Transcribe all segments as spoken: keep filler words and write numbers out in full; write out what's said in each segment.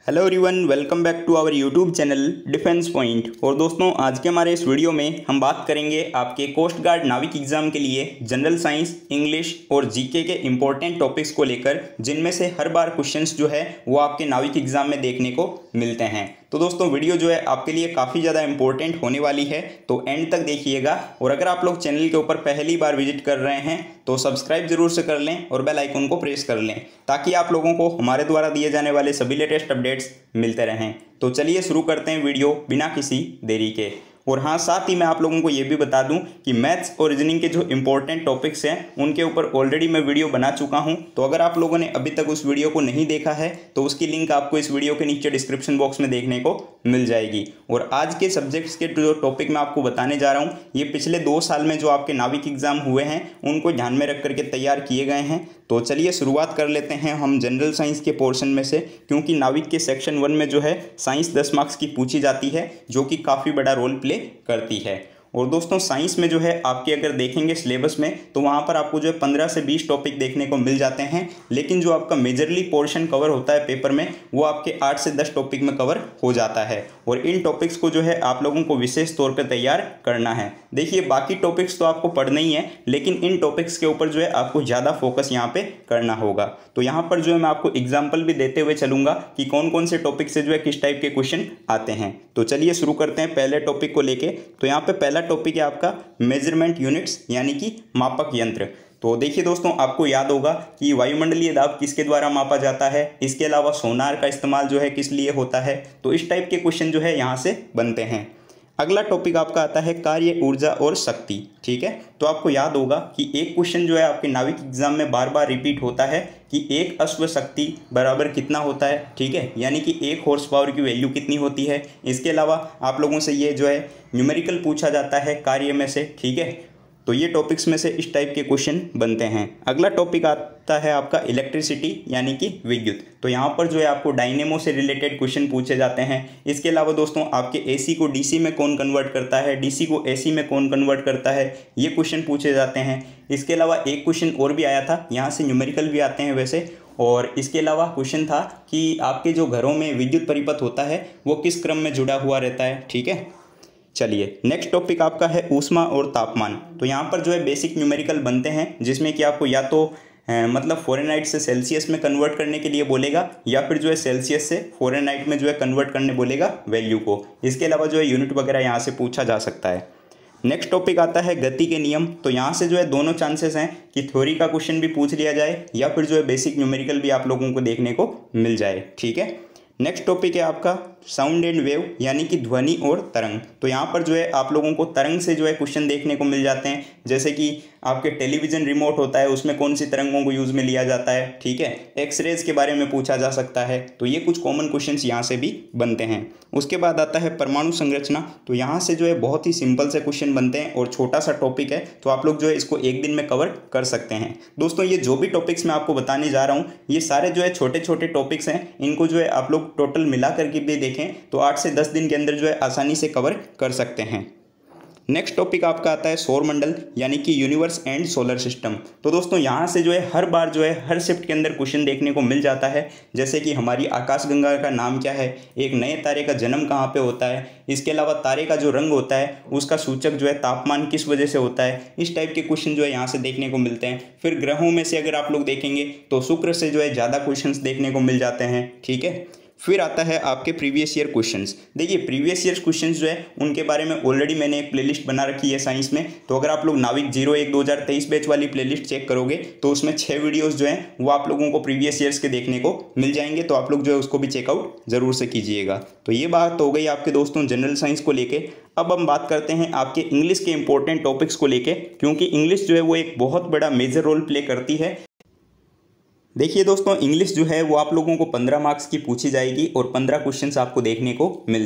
Hello everyone, welcome back to our YouTube channel defence point. और दोस्तों, आज के हमारे इस वीडियो में हम बात करेंगे आपके कोस्ट गार्ड नाविक एग्जाम के लिए जनरल साइंस, इंग्लिश और जीके के इंपॉर्टेंट टॉपिक्स को लेकर, जिनमें से हर बार क्वेश्चंस जो है वो आपके नाविक एग्जाम में देखने को मिलते हैं। तो दोस्तों, वीडियो जो है आपके लिए काफ़ी ज़्यादा इंपॉर्टेंट होने वाली है, तो एंड तक देखिएगा। और अगर आप लोग चैनल के ऊपर पहली बार विजिट कर रहे हैं तो सब्सक्राइब जरूर से कर लें और बेल आइकन को प्रेस कर लें, ताकि आप लोगों को हमारे द्वारा दिए जाने वाले सभी लेटेस्ट अपडेट्स मिलते रहें। तो चलिए शुरू करते हैं वीडियो बिना किसी देरी के। और हाँ, साथ ही मैं आप लोगों को ये भी बता दूं कि मैथ्स और रीजनिंग के जो इंपॉर्टेंट टॉपिक्स हैं उनके ऊपर ऑलरेडी मैं वीडियो बना चुका हूं। तो अगर आप लोगों ने अभी तक उस वीडियो को नहीं देखा है तो उसकी लिंक आपको इस वीडियो के नीचे डिस्क्रिप्शन बॉक्स में देखने को मिल जाएगी। और आज के सब्जेक्ट्स के जो टॉपिक मैं आपको बताने जा रहा हूँ, ये पिछले दो साल में जो आपके नाविक एग्जाम हुए हैं उनको ध्यान में रख करके तैयार किए गए हैं। तो चलिए शुरुआत कर लेते हैं हम जनरल साइंस के पोर्शन में से, क्योंकि नाविक के सेक्शन वन में जो है साइंस दस मार्क्स की पूछी जाती है, जो कि काफ़ी बड़ा रोल प्ले करती है। और दोस्तों, साइंस में जो है आपके अगर देखेंगे सिलेबस में तो वहाँ पर आपको जो है पंद्रह से बीस टॉपिक देखने को मिल जाते हैं, लेकिन जो आपका मेजरली पोर्शन कवर होता है पेपर में वो आपके आठ से दस टॉपिक में कवर हो जाता है। और इन टॉपिक्स को जो है आप लोगों को विशेष तौर पर तैयार करना है। देखिए, बाकी टॉपिक्स तो आपको पढ़ना ही है, लेकिन इन टॉपिक्स के ऊपर जो है आपको ज़्यादा फोकस यहाँ पे करना होगा। तो यहाँ पर जो है मैं आपको एग्जाम्पल भी देते हुए चलूँगा कि कौन कौन से टॉपिक से जो है किस टाइप के क्वेश्चन आते हैं। तो चलिए शुरू करते हैं पहले टॉपिक को लेके। तो यहाँ पे पहला टॉपिक है आपका मेजरमेंट यूनिट्स, यानी कि मापक यंत्र। तो देखिए दोस्तों, आपको याद होगा कि वायुमंडलीय दाब किसके द्वारा मापा जाता है, इसके अलावा सोनार का इस्तेमाल जो है किस लिए होता है। तो इस टाइप के क्वेश्चन जो है यहाँ से बनते हैं। अगला टॉपिक आपका आता है कार्य, ऊर्जा और शक्ति। ठीक है, तो आपको याद होगा कि एक क्वेश्चन जो है आपके नाविक एग्जाम में बार बार रिपीट होता है कि एक अश्व शक्ति बराबर कितना होता है। ठीक है, यानी कि एक हॉर्स पावर की वैल्यू कितनी होती है। इसके अलावा आप लोगों से ये जो है न्यूमेरिकल पूछा जाता है कार्य में से। ठीक है, तो ये टॉपिक्स में से इस टाइप के क्वेश्चन बनते हैं। अगला टॉपिक आता है आपका इलेक्ट्रिसिटी, यानी कि विद्युत। तो यहाँ पर जो है आपको डायनेमो से रिलेटेड क्वेश्चन पूछे जाते हैं। इसके अलावा दोस्तों, आपके एसी को डीसी में कौन कन्वर्ट करता है, डीसी को एसी में कौन कन्वर्ट करता है, ये क्वेश्चन पूछे जाते हैं। इसके अलावा एक क्वेश्चन और भी आया था, यहाँ से न्यूमेरिकल भी आते हैं वैसे। और इसके अलावा क्वेश्चन था कि आपके जो घरों में विद्युत परिपथ होता है वो किस क्रम में जुड़ा हुआ रहता है। ठीक है, चलिए नेक्स्ट टॉपिक आपका है ऊष्मा और तापमान। तो यहाँ पर जो है बेसिक न्यूमेरिकल बनते हैं, जिसमें कि आपको या तो ए, मतलब फ़ारेनहाइट से सेल्सियस में कन्वर्ट करने के लिए बोलेगा, या फिर जो है सेल्सियस से फ़ारेनहाइट में जो है कन्वर्ट करने बोलेगा वैल्यू को। इसके अलावा जो है यूनिट वगैरह यहाँ से पूछा जा सकता है। नेक्स्ट टॉपिक आता है गति के नियम। तो यहाँ से जो है दोनों चांसेस हैं कि थ्योरी का क्वेश्चन भी पूछ लिया जाए, या फिर जो है बेसिक न्यूमेरिकल भी आप लोगों को देखने को मिल जाए। ठीक है, नेक्स्ट टॉपिक है आपका साउंड एंड वेव, यानी कि ध्वनि और तरंग। तो यहाँ पर जो है आप लोगों को तरंग से जो है क्वेश्चन देखने को मिल जाते हैं, जैसे कि आपके टेलीविज़न रिमोट होता है उसमें कौन सी तरंगों को यूज़ में लिया जाता है। ठीक है, एक्सरेज के बारे में पूछा जा सकता है। तो ये कुछ कॉमन क्वेश्चंस यहाँ से भी बनते हैं। उसके बाद आता है परमाणु संरचना। तो यहाँ से जो है बहुत ही सिंपल से क्वेश्चन बनते हैं और छोटा सा टॉपिक है, तो आप लोग जो है इसको एक दिन में कवर कर सकते हैं। दोस्तों, ये जो भी टॉपिक्स मैं आपको बताने जा रहा हूँ ये सारे जो है छोटे छोटे टॉपिक्स हैं। इनको जो है आप लोग टोटल मिला करके भी देखें तो आठ से दस दिन के अंदर जो है आसानी से कवर कर सकते हैं। नेक्स्ट टॉपिक आपका आता है सौरमंडल, यानी कि यूनिवर्स एंड सोलर सिस्टम। तो दोस्तों, यहाँ से जो है हर बार जो है हर शिफ्ट के अंदर क्वेश्चन देखने को मिल जाता है, जैसे कि हमारी आकाशगंगा का नाम क्या है, एक नए तारे का जन्म कहाँ पे होता है, इसके अलावा तारे का जो रंग होता है उसका सूचक जो है तापमान किस वजह से होता है। इस टाइप के क्वेश्चन जो है यहाँ से देखने को मिलते हैं। फिर ग्रहों में से अगर आप लोग देखेंगे तो शुक्र से जो है ज़्यादा क्वेश्चन देखने को मिल जाते हैं। ठीक है, फिर आता है आपके प्रीवियस ईयर क्वेश्चंस। देखिए, प्रीवियस ईयर क्वेश्चंस जो है उनके बारे में ऑलरेडी मैंने एक प्लेलिस्ट बना रखी है साइंस में। तो अगर आप लोग नाविक जीरो एक दो हज़ार तेईस बैच वाली प्लेलिस्ट चेक करोगे तो उसमें छः वीडियोस जो हैं वो आप लोगों को प्रीवियस ईयर्स के देखने को मिल जाएंगे। तो आप लोग जो है उसको भी चेकआउट जरूर से कीजिएगा। तो ये बात हो गई आपके दोस्तों जनरल साइंस को लेके। अब हम बात करते हैं आपके इंग्लिश के इंपॉर्टेंट टॉपिक्स को लेके, क्योंकि इंग्लिश जो है वो एक बहुत बड़ा मेजर रोल प्ले करती है। देखिए दोस्तों, इंग्लिश जो है वो आप लोगों को पंद्रह मार्क्स की पूछी जाएगी और पंद्रह क्वेश्चंस आपको देखने को मिलते हैं।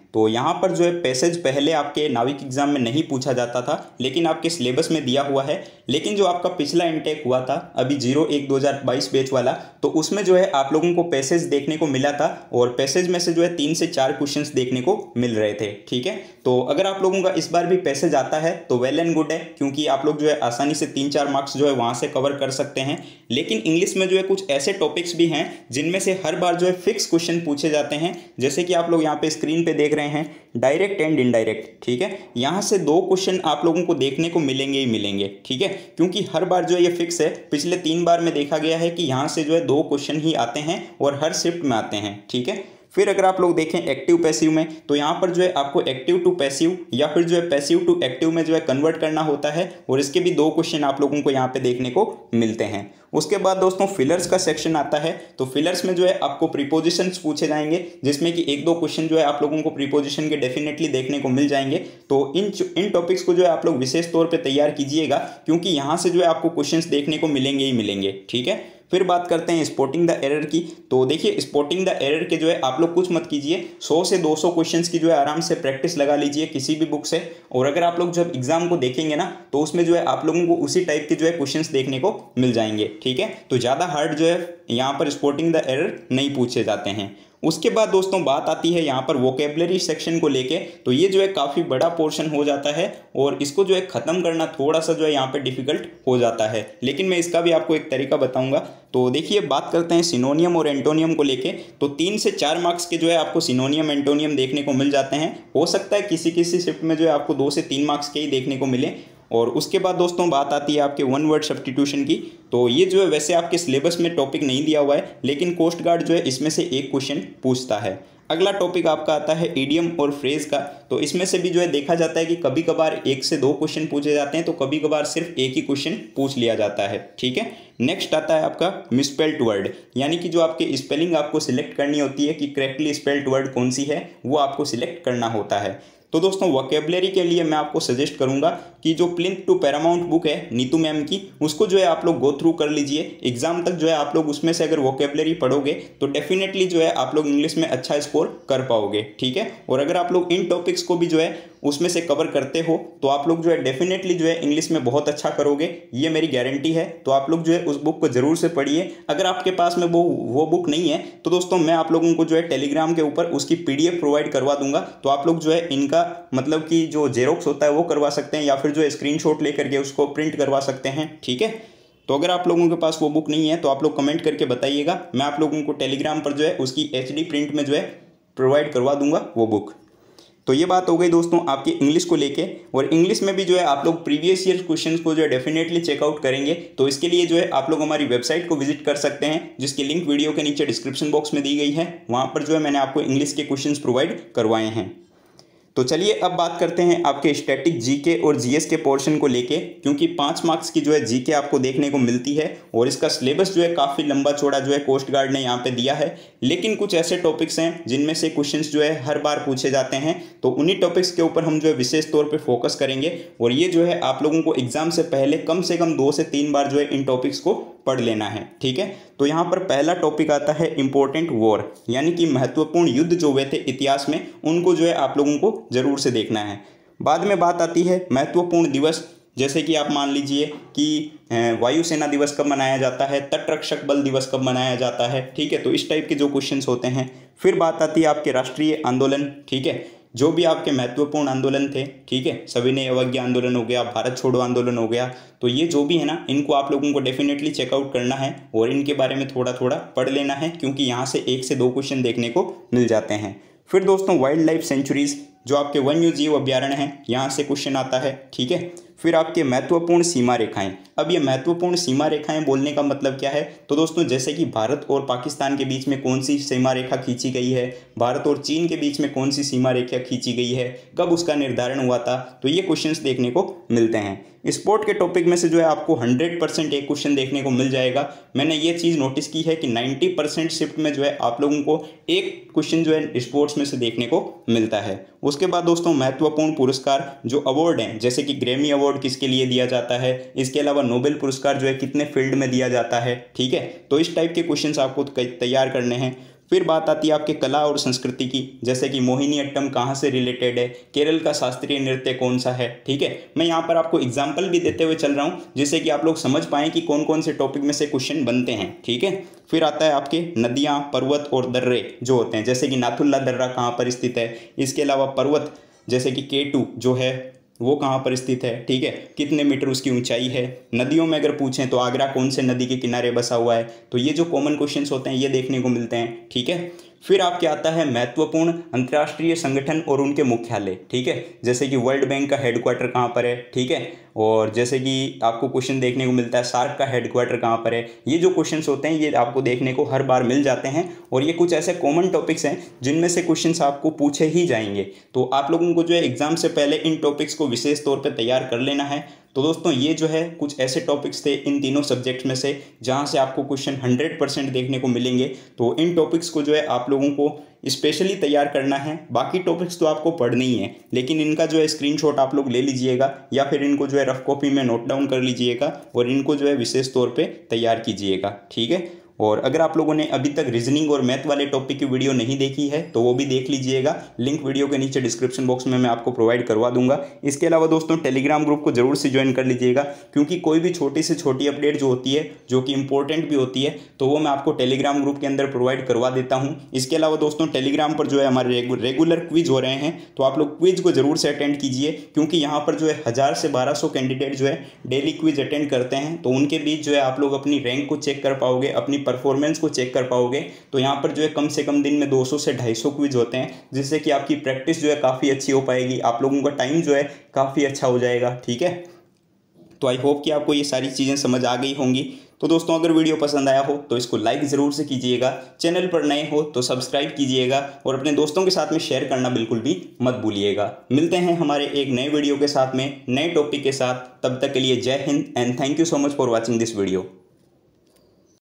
तो यहाँ पर जो है पैसेज पहले आपके नाविक एग्जाम में नहीं पूछा जाता था, लेकिन आपके सिलेबस में दिया हुआ है। लेकिन जो आपका पिछला इनटेक हुआ था अभी जीरो एक दो हज़ार बाईस बैच वाला, तो उसमें जो है आप लोगों को पैसेज देखने को मिला था और पैसेज में से जो है तीन से चार क्वेश्चंस देखने को मिल रहे थे। ठीक है, तो अगर आप लोगों का इस बार भी पैसेज आता है तो वेल एंड गुड है, क्योंकि आप लोग जो है आसानी से तीन चार मार्क्स जो है वहाँ से कवर कर सकते हैं। लेकिन इंग्लिश में जो है कुछ ऐसे टॉपिक्स भी हैं जिनमें से हर बार जो है फिक्स क्वेश्चन पूछे जाते हैं, जैसे कि आप लोग यहाँ पे स्क्रीन पे देख रहे हैं डायरेक्ट एंड इनडायरेक्ट। ठीक है, यहाँ से दो क्वेश्चन आप लोगों को देखने को मिलेंगे ही मिलेंगे। ठीक है, क्योंकि हर बार जो है ये फिक्स है। पिछले तीन बार में देखा गया है कि यहाँ से जो है दो क्वेश्चन ही आते हैं और हर शिफ्ट में आते हैं। ठीक है, फिर अगर आप लोग देखें एक्टिव पैसिव में, तो यहाँ पर जो है आपको एक्टिव टू पैसिव या फिर जो है पैसिव टू एक्टिव में जो है कन्वर्ट करना होता है और इसके भी दो क्वेश्चन आप लोगों को यहाँ पे देखने को मिलते हैं। उसके बाद दोस्तों फिलर्स का सेक्शन आता है, तो फिलर्स में जो है आपको प्रीपोजिशंस पूछे जाएंगे, जिसमें कि एक दो क्वेश्चन जो है आप लोगों को प्रीपोजिशन के डेफिनेटली देखने को मिल जाएंगे। तो इन इन टॉपिक्स को जो है आप लोग विशेष तौर पे तैयार कीजिएगा, क्योंकि यहाँ से जो है आपको क्वेश्चंस देखने को मिलेंगे ही मिलेंगे। ठीक है, फिर बात करते हैं स्पॉटिंग द एरर की। तो देखिए स्पॉटिंग द एरर के जो है आप लोग कुछ मत कीजिए, सौ से दो सौ क्वेश्चंस की जो है आराम से प्रैक्टिस लगा लीजिए किसी भी बुक से, और अगर आप लोग जब एग्जाम को देखेंगे ना तो उसमें जो है आप लोगों को उसी टाइप के जो है क्वेश्चंस देखने को मिल जाएंगे। ठीक है, तो ज़्यादा हार्ड जो है यहाँ पर स्पॉटिंग द एरर नहीं पूछे जाते हैं। उसके बाद दोस्तों बात आती है यहाँ पर वोकेबलरी सेक्शन को लेके, तो ये जो है काफ़ी बड़ा पोर्शन हो जाता है और इसको जो है ख़त्म करना थोड़ा सा जो है यहाँ पे डिफ़िकल्ट हो जाता है, लेकिन मैं इसका भी आपको एक तरीका बताऊंगा। तो देखिए बात करते हैं सिनोनियम और एंटोनियम को लेके, तो तीन से चार मार्क्स के जो है आपको सिनोनियम एंटोनियम देखने को मिल जाते हैं। हो सकता है किसी किसी शिफ्ट में जो है आपको दो से तीन मार्क्स के ही देखने को मिले। और उसके बाद दोस्तों बात आती है आपके वन वर्ड सब्स्टिट्यूशन की, तो ये जो है वैसे आपके सिलेबस में टॉपिक नहीं दिया हुआ है, लेकिन कोस्ट गार्ड जो है इसमें से एक क्वेश्चन पूछता है। अगला टॉपिक आपका आता है इडियम और फ्रेज का, तो इसमें से भी जो है देखा जाता है कि कभी कभार एक से दो क्वेश्चन पूछे जाते हैं, तो कभी कभार सिर्फ एक ही क्वेश्चन पूछ लिया जाता है। ठीक है, नेक्स्ट आता है आपका मिसस्पेल्ड वर्ड, यानी कि जो आपके स्पेलिंग आपको सिलेक्ट करनी होती है कि करेक्टली स्पेल्ड वर्ड कौन सी है, वो आपको सिलेक्ट करना होता है। तो दोस्तों वोकेबलरी के लिए मैं आपको सजेस्ट करूंगा कि जो प्लिंथ टू पैरामाउंट बुक है नीतू मैम की, उसको जो है आप लोग गो थ्रू कर लीजिए। एग्जाम तक जो है आप लोग उसमें से अगर वोकेबलरी पढ़ोगे तो डेफिनेटली जो है आप लोग इंग्लिश में अच्छा स्कोर कर पाओगे। ठीक है, और अगर आप लोग इन टॉपिक्स को भी जो है उसमें से कवर करते हो तो आप लोग जो है डेफिनेटली जो है इंग्लिश में बहुत अच्छा करोगे, ये मेरी गारंटी है। तो आप लोग जो है उस बुक को जरूर से पढ़िए। अगर आपके पास में वो वो बुक नहीं है तो दोस्तों मैं आप लोगों को जो है टेलीग्राम के ऊपर उसकी पीडीएफ प्रोवाइड करवा दूंगा, तो आप लोग जो है इनका मतलब कि जो जेरोक्स होता है वो करवा सकते हैं, या फिर जो है स्क्रीनशॉट लेकर के उसको प्रिंट करवा सकते हैं। ठीक है, तो अगर आप लोगों के पास वो बुक नहीं है तो आप लोग कमेंट करके बताइएगा, मैं आप लोगों को टेलीग्राम पर जो है उसकी एचडी प्रिंट में जो है प्रोवाइड करवा दूंगा वो बुक। तो ये बात हो गई दोस्तों आपकी इंग्लिश को लेके, और इंग्लिश में भी जो है आप लोग प्रीवियस ईयर क्वेश्चंस को जो है डेफिनेटली चेकआउट करेंगे। तो इसके लिए जो है आप लोग हमारी वेबसाइट को विजिट कर सकते हैं, जिसकी लिंक वीडियो के नीचे डिस्क्रिप्शन बॉक्स में दी गई है। वहाँ पर जो है मैंने आपको इंग्लिश के क्वेश्चंस प्रोवाइड करवाए हैं। तो चलिए अब बात करते हैं आपके स्टैटिक जीके और जीएस के पोर्शन को लेके, क्योंकि पाँच मार्क्स की जो है जीके आपको देखने को मिलती है और इसका सिलेबस जो है काफ़ी लंबा चौड़ा जो है कोस्ट गार्ड ने यहाँ पे दिया है। लेकिन कुछ ऐसे टॉपिक्स हैं जिनमें से क्वेश्चंस जो है हर बार पूछे जाते हैं, तो उन्हीं टॉपिक्स के ऊपर हम जो है विशेष तौर पर फोकस करेंगे। और ये जो है आप लोगों को एग्जाम से पहले कम से कम दो से तीन बार जो है इन टॉपिक्स को पढ़ लेना है। ठीक है, तो यहाँ पर पहला टॉपिक आता है इंपॉर्टेंट वॉर, यानी कि महत्वपूर्ण युद्ध जो हुए थे इतिहास में, उनको जो है आप लोगों को जरूर से देखना है। बाद में बात आती है महत्वपूर्ण दिवस, जैसे कि आप मान लीजिए कि वायुसेना दिवस कब मनाया जाता है, तटरक्षक बल दिवस कब मनाया जाता है। ठीक है, तो इस टाइप के जो क्वेश्चंस होते हैं। फिर बात आती है आपके राष्ट्रीय आंदोलन, ठीक है, जो भी आपके महत्वपूर्ण आंदोलन थे। ठीक है, सविनय अवज्ञा आंदोलन हो गया, भारत छोड़ो आंदोलन हो गया, तो ये जो भी है ना, इनको आप लोगों को डेफिनेटली चेकआउट करना है और इनके बारे में थोड़ा थोड़ा पढ़ लेना है, क्योंकि यहाँ से एक से दो क्वेश्चन देखने को मिल जाते हैं। फिर दोस्तों वाइल्ड लाइफ सेंचुरीज, जो आपके वन्य जीव अभ्यारण्य हैं, यहाँ से क्वेश्चन आता है। ठीक है, फिर आपके महत्वपूर्ण सीमा रेखाएं। अब ये महत्वपूर्ण सीमा रेखाएं बोलने का मतलब क्या है, तो दोस्तों जैसे कि भारत और पाकिस्तान के बीच में कौन सी सीमा रेखा खींची गई है, भारत और चीन के बीच में कौन सी सीमा रेखा खींची गई है, कब उसका निर्धारण हुआ था, तो ये क्वेश्चंस देखने को मिलते हैं। स्पोर्ट के टॉपिक में से जो है आपको हंड्रेड परसेंट एक क्वेश्चन देखने को मिल जाएगा। मैंने ये चीज़ नोटिस की है कि नाइन्टी परसेंट शिफ्ट में जो है आप लोगों को एक क्वेश्चन जो है स्पोर्ट्स में से देखने को मिलता है। उसके बाद दोस्तों महत्वपूर्ण पुरस्कार जो अवार्ड हैं, जैसे कि ग्रैमी अवार्ड किसके लिए दिया जाता है, इसके अलावा नोबेल पुरस्कार जो है कितने फील्ड में दिया जाता है। ठीक है, तो इस टाइप के क्वेश्चंस आपको तैयार करने हैं। फिर बात आती है आपके कला और संस्कृति की, जैसे कि मोहिनीअट्टम कहाँ से रिलेटेड है, केरल का शास्त्रीय नृत्य कौन सा है। ठीक है, मैं यहाँ पर आपको एग्जाम्पल भी देते हुए चल रहा हूँ जिससे कि आप लोग समझ पाएँ कि कौन कौन से टॉपिक में से क्वेश्चन बनते हैं। ठीक है, फिर आता है आपके नदियाँ, पर्वत और दर्रे जो होते हैं, जैसे कि नाथुल्ला दर्रा कहाँ पर स्थित है। इसके अलावा पर्वत जैसे कि केटू जो है वो कहाँ पर स्थित है। ठीक है, कितने मीटर उसकी ऊंचाई है। नदियों में अगर पूछें तो आगरा कौन से नदी के किनारे बसा हुआ है। तो ये जो कॉमन क्वेश्चंस होते हैं ये देखने को मिलते हैं। ठीक है, फिर आपके आता है महत्वपूर्ण अंतर्राष्ट्रीय संगठन और उनके मुख्यालय। ठीक है, जैसे कि वर्ल्ड बैंक का हेडक्वार्टर कहाँ पर है। ठीक है, और जैसे कि आपको क्वेश्चन देखने को मिलता है सार्क का हेडक्वार्टर कहाँ पर है। ये जो क्वेश्चंस होते हैं ये आपको देखने को हर बार मिल जाते हैं और ये कुछ ऐसे कॉमन टॉपिक्स हैं जिनमें से क्वेश्चंस आपको पूछे ही जाएंगे। तो आप लोगों को जो है एग्जाम से पहले इन टॉपिक्स को विशेष तौर पर तैयार कर लेना है। तो दोस्तों ये जो है कुछ ऐसे टॉपिक्स थे इन तीनों सब्जेक्ट्स में से जहां से आपको क्वेश्चन हंड्रेड परसेंट देखने को मिलेंगे। तो इन टॉपिक्स को जो है आप लोगों को स्पेशली तैयार करना है। बाकी टॉपिक्स तो आपको पढ़ने ही है, लेकिन इनका जो है स्क्रीनशॉट आप लोग ले लीजिएगा या फिर इनको जो है रफ कॉपी में नोट डाउन कर लीजिएगा और इनको जो है विशेष तौर पे तैयार कीजिएगा। ठीक है, और अगर आप लोगों ने अभी तक रीजनिंग और मैथ वाले टॉपिक की वीडियो नहीं देखी है तो वो भी देख लीजिएगा। लिंक वीडियो के नीचे डिस्क्रिप्शन बॉक्स में मैं आपको प्रोवाइड करवा दूंगा। इसके अलावा दोस्तों टेलीग्राम ग्रुप को जरूर से ज्वाइन कर लीजिएगा, क्योंकि कोई भी छोटी से छोटी अपडेट जो होती है जो कि इंपॉर्टेंट भी होती है तो वो मैं आपको टेलीग्राम ग्रुप के अंदर प्रोवाइड करवा देता हूँ। इसके अलावा दोस्तों टेलीग्राम पर जो है हमारे रेगुलर क्विज हो रहे हैं, तो आप लोग क्विज को जरूर से अटेंड कीजिए, क्योंकि यहाँ पर जो है हज़ार से बारह सौ कैंडिडेट जो है डेली क्विज अटेंड करते हैं। तो उनके बीच जो है आप लोग अपनी रैंक को चेक कर पाओगे, अपनी परफॉर्मेंस को चेक कर पाओगे। तो यहाँ पर जो है कम से कम दिन में दो सौ से ढाई सौ क्विज होते हैं, जिससे कि आपकी प्रैक्टिस जो है काफ़ी अच्छी हो पाएगी, आप लोगों का टाइम जो है काफ़ी अच्छा हो जाएगा। ठीक है, तो आई होप कि आपको ये सारी चीज़ें समझ आ गई होंगी। तो दोस्तों अगर वीडियो पसंद आया हो तो इसको लाइक ज़रूर से कीजिएगा, चैनल पर नए हो तो सब्सक्राइब कीजिएगा और अपने दोस्तों के साथ में शेयर करना बिल्कुल भी मत भूलिएगा। मिलते हैं हमारे एक नए वीडियो के साथ में, नए टॉपिक के साथ। तब तक के लिए Jai Hind and thank you so much for watching this video.